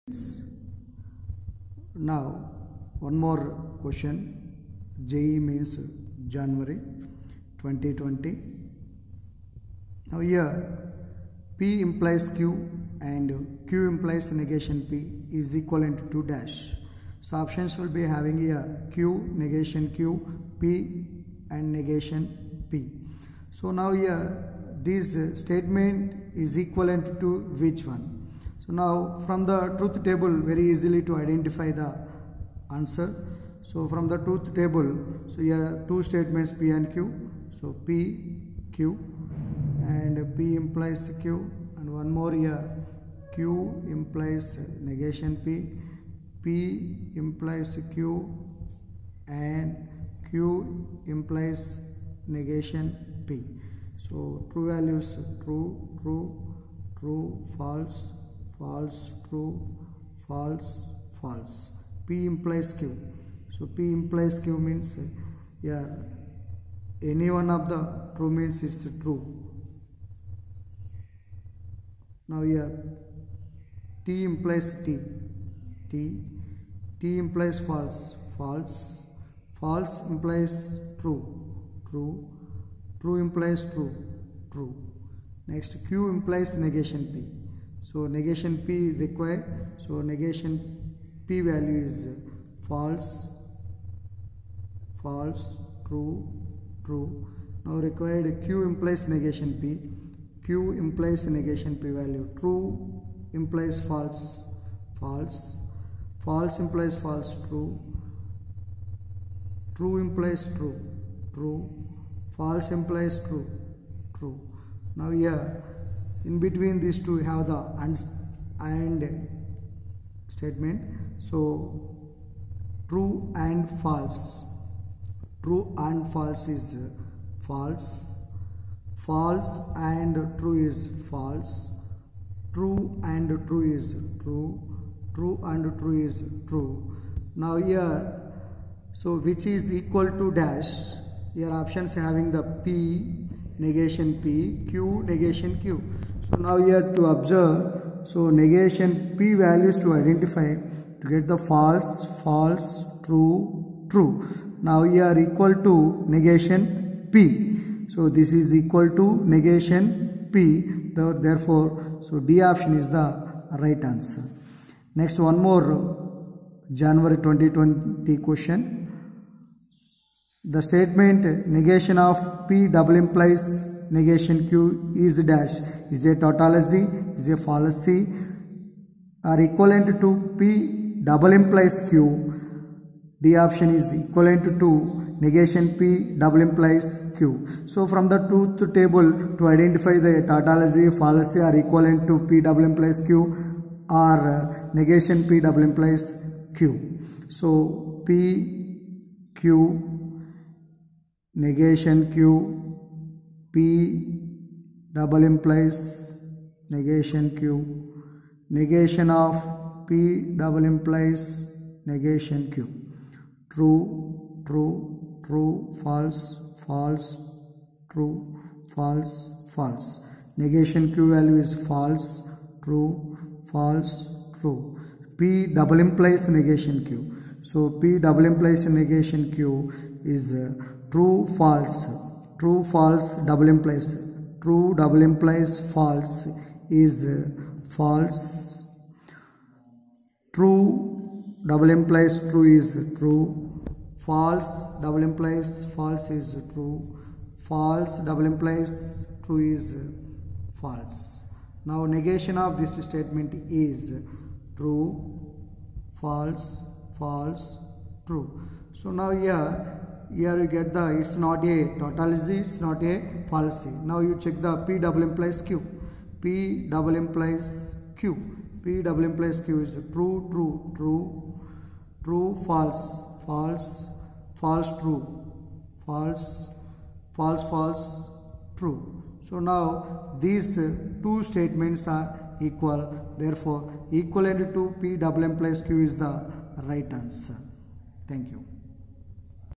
Now, one more question. JEE means January 2020. Now here P implies Q and Q implies negation P is equivalent to dash. So options will be having here Q, negation Q, P and negation P. So now here this statement is equivalent to which one? So now from the truth table very easily to identify the answer. So from the truth table, so here are two statements P and Q. So P, Q and P implies Q, and one more here Q implies negation P, P implies Q and Q implies negation P. So true values true, true, true, false, false, true, false, false. P implies Q. So P implies Q means any one of the true means it's true. Now here T implies T. T implies false. False. False implies true. True. True implies true. True. Next Q implies negation P. So negation P required. So negation P value is false. False. True. True. Now required Q implies negation P. Q implies negation P value. True implies false. False. False implies false. True. True implies true. True. False implies true. True. Now here in between these two we have the and statement. So true and false. True and false is false. False and true is false. True and true is true. True and true is true. Now here, so which is equal to dash? Here options having the P, negation P, Q, negation Q. So now here to observe, so negation P values to identify to get the false, false, true, true. Now here equal to negation P. So this is equal to negation P. Therefore, so D option is the right answer. Next one more January 2020 question. The statement negation of P double implies negation Q is dash is a tautology, is a fallacy, are equivalent to P double implies Q. D option is equivalent to negation P double implies Q. So from the truth table to identify the tautology, fallacy are equivalent to P double implies Q or negation P double implies Q. So P, Q, negation Q, P double implies negation Q, negation of P double implies negation Q. True, true, true, false, false, true, false, false. Negation Q value is false, true, false, true. P double implies negation Q. So P double implies negation Q is true, false. True, false, double implies. True double implies false is false. True double implies true is true. False double implies false is true. False double implies true is false. Now negation of this statement is true, false, false, true. So now here you get the, it's not a tautology, it's not a fallacy. Now you check the P double implies Q. P double implies Q. P double implies Q is true, true, true, true, false, false, false, true, false, false, false, true. So now these two statements are equal. Therefore, equivalent to P double implies Q is the right answer. Thank you.